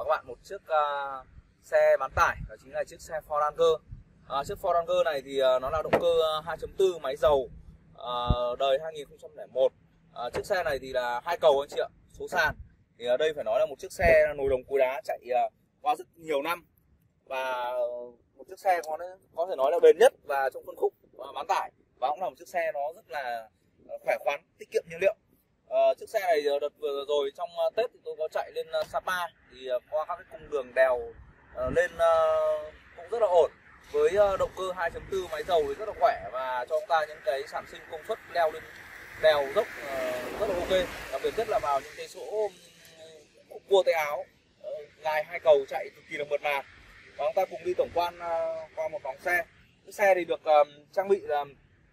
các bạn một chiếc xe bán tải, đó chính là chiếc xe Ford Ranger. Chiếc Ford Ranger này thì nó là động cơ 2.4 máy dầu đời 2001. Chiếc xe này thì là 2 cầu anh chị ạ. Số sàn thì ở đây phải nói là một chiếc xe nồi đồng cối đá chạy qua rất nhiều năm, và một chiếc xe có thể nói là bền nhất và trong phân khúc bán tải, và cũng là một chiếc xe nó rất là khỏe khoắn, tiết kiệm nhiên liệu. Chiếc xe này đợt vừa rồi trong Tết thì tôi có chạy lên Sapa, thì qua các cái cung đường đèo lên cũng rất là ổn, với động cơ 2.4 máy dầu thì rất là khỏe và cho chúng ta những cái sản sinh công suất leo lên đèo dốc rất là ok. Đặc biệt nhất là vào những cái chỗ cua tay áo, dài 2 cầu chạy cực kỳ là mượt mà. Và chúng ta cùng đi tổng quan qua một vòng xe. Chiếc xe thì được trang bị là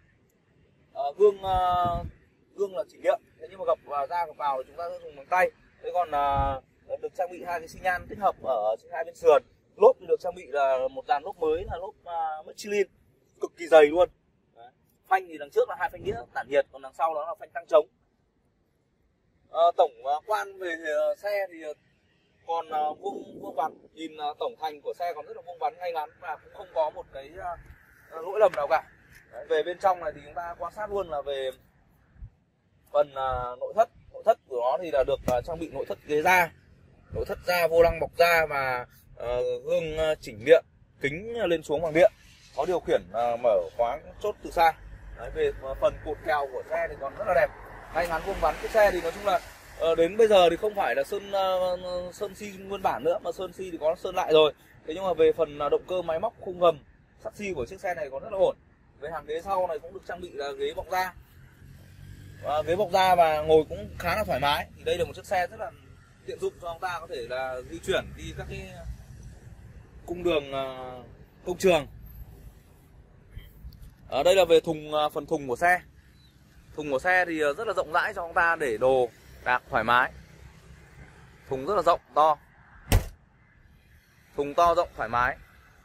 gương là chỉnh điện, thế nhưng mà gập ra gập vào thì chúng ta sẽ dùng bằng tay. Thế còn được trang bị 2 cái xi nhan tích hợp ở trên 2 bên sườn. Lốp thì được trang bị là một dàn lốp mới, là lốp Michelin cực kỳ dày luôn. Đấy. Phanh thì đằng trước là 2 phanh đĩa tản nhiệt, còn đằng sau đó là phanh tăng trống. Tổng quan về xe thì còn vuông vắn, nhìn tổng thành của xe còn rất là vuông vắn, ngay ngắn và cũng không có một cái lỗi lầm nào cả. Đấy, về bên trong này thì chúng ta quan sát luôn là về phần nội thất của nó thì là được trang bị nội thất ghế da, nội thất da, vô lăng bọc da và gương chỉnh điện, kính lên xuống bằng điện, có điều khiển mở khóa chốt từ xa. Đấy, về phần cột kèo của xe thì còn rất là đẹp, ngay ngắn vuông vắn. Chiếc xe thì nói chung là đến bây giờ thì không phải là sơn xi nguyên bản nữa, mà sơn xi thì có sơn lại rồi. Thế nhưng mà về phần động cơ, máy móc, khung gầm, sắt xi của chiếc xe này còn rất là ổn. Về hàng ghế sau này cũng được trang bị là ghế bọc da, ghế bọc da và ngồi cũng khá là thoải mái. Thì đây là một chiếc xe rất là tiện dụng cho chúng ta có thể là di chuyển đi các cái cung đường công trường. Ở đây là về phần thùng của xe. Thùng của xe thì rất là rộng rãi cho chúng ta để đồ đạc thoải mái. Thùng rất là rộng, to. Thùng to, rộng, thoải mái.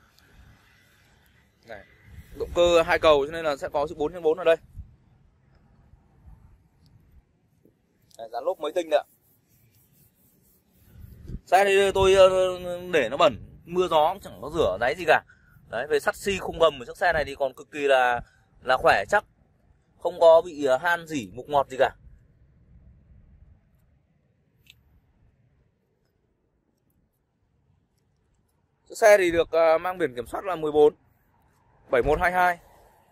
Này, động cơ 2 cầu cho nên là sẽ có chữ 4x4 ở đây. Dàn lốp mới tinh đấy ạ. Xe thì tôi để nó bẩn, mưa gió cũng chẳng có rửa ráy gì cả. Đấy, về sắt xi khung gầm của chiếc xe này thì còn cực kỳ là khỏe chắc, không có bị han rỉ mục ngọt gì cả. Chiếc xe thì được mang biển kiểm soát là 14 7122.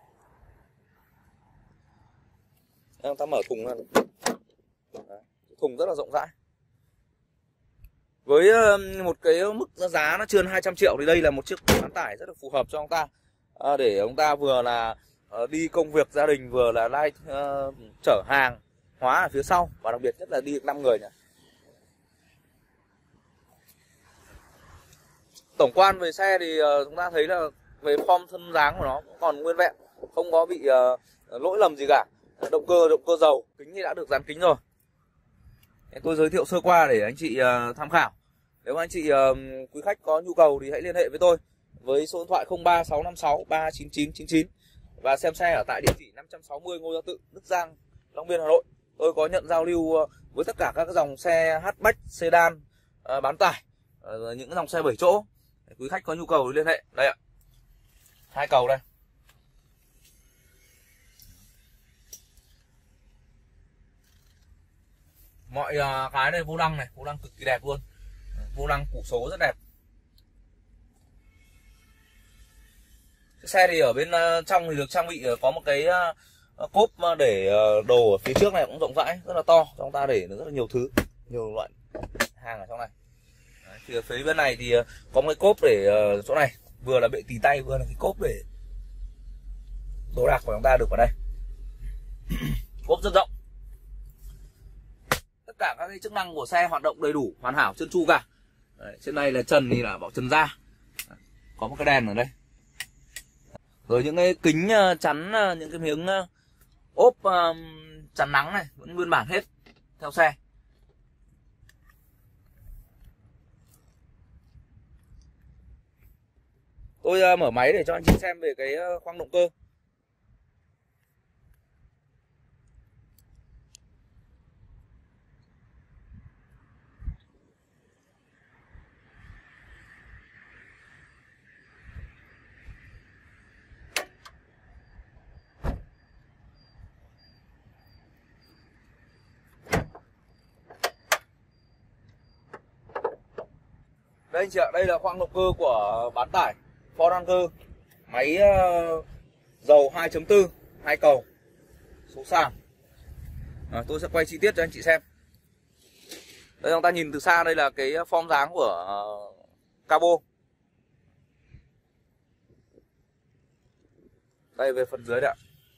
Đây, ta mở thùng ra. Đấy, thùng rất là rộng rãi. Với một cái mức giá nó chưa 200 triệu thì đây là một chiếc bán tải rất là phù hợp cho chúng ta, để chúng ta vừa là đi công việc gia đình, vừa là chở hàng hóa ở phía sau, và đặc biệt nhất là đi được 5 người nhỉ. Tổng quan về xe thì chúng ta thấy là về form thân dáng của nó cũng còn nguyên vẹn, không có bị lỗi lầm gì cả. Động cơ dầu, kính thì đã được dán kính rồi. Tôi giới thiệu sơ qua để anh chị tham khảo. Nếu anh chị quý khách có nhu cầu thì hãy liên hệ với tôi với số điện thoại 03656 39999 và xem xe ở tại địa chỉ 560 Ngô Gia Tự, Đức Giang, Long Biên, Hà Nội. Tôi có nhận giao lưu với tất cả các dòng xe hatchback, sedan, bán tải, những dòng xe 7 chỗ. Quý khách có nhu cầu thì liên hệ. Đây ạ, 2 cầu đây. Mọi cái này, vô lăng này, vô lăng cực kỳ đẹp luôn, vô lăng củ số rất đẹp. Cái xe thì ở bên trong thì được trang bị có một cái cốp để đồ ở phía trước này cũng rộng rãi, rất là to, cho chúng ta để rất là nhiều thứ, nhiều loại hàng ở trong này. Đấy, thì ở phía bên này thì có một cái cốp để chỗ này, vừa là bệ tì tay, vừa là cái cốp để đồ đạc của chúng ta được vào đây. Cốp rất rộng. Tất cả các cái chức năng của xe hoạt động đầy đủ, hoàn hảo, trơn tru cả. Đấy, trên đây là trần thì là bảo trần da. Đấy, có một cái đèn ở đây. Rồi những cái kính chắn, những cái miếng ốp chắn nắng này vẫn nguyên bản hết theo xe. Tôi mở máy để cho anh chị xem về cái khoang động cơ. Đây anh chị ạ, đây là khoang động cơ của bán tải Ford Ranger, máy dầu 2.4 2 cầu, số sàn. Tôi sẽ quay chi tiết cho anh chị xem. Đây chúng ta nhìn từ xa, đây là cái form dáng của cabo. Đây về phần dưới đấy ạ.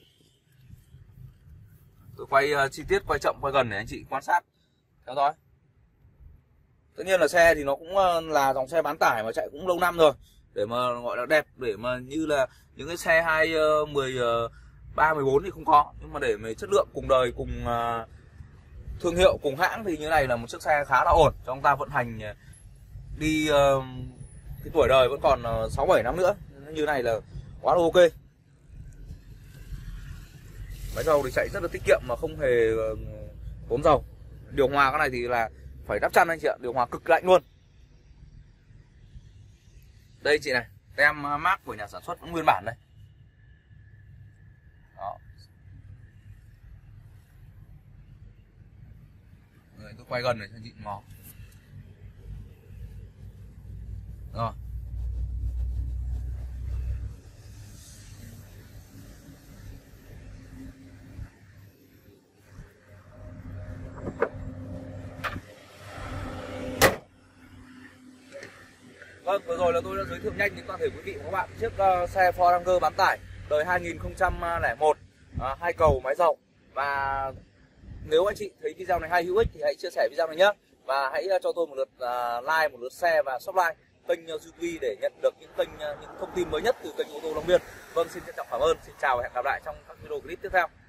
Tôi quay chi tiết, quay chậm, quay gần để anh chị quan sát theo dõi. Tất nhiên là xe thì nó cũng là dòng xe bán tải mà chạy cũng lâu năm rồi, để mà gọi là đẹp, để mà như là những cái xe 2013, 14 thì không có, nhưng mà để mà chất lượng cùng đời, cùng thương hiệu, cùng hãng thì như này là một chiếc xe khá là ổn cho chúng ta vận hành đi. Cái tuổi đời vẫn còn 6-7 năm nữa, như này là quá là ok. Máy dầu thì chạy rất là tiết kiệm mà không hề tốn dầu. Điều hòa cái này thì là phải đắp chăn anh chị ạ, điều hòa cực lạnh luôn. Đây chị này, tem mác của nhà sản xuất vẫn nguyên bản đây. Đó. Rồi, tôi quay gần để cho chị ngó. Rồi. Vâng, vừa rồi là tôi đã giới thiệu nhanh đến toàn thể quý vị và các bạn chiếc xe Ford Ranger bán tải đời 2001, 2 cầu, máy dầu. Và nếu anh chị thấy video này hay, hữu ích thì hãy chia sẻ video này nhé. Và hãy cho tôi một lượt like, một lượt share và subscribe kênh YouTube để nhận được những thông tin mới nhất từ kênh ô tô Long Biên. Vâng, xin trân trọng cảm ơn, xin chào và hẹn gặp lại trong các video clip tiếp theo.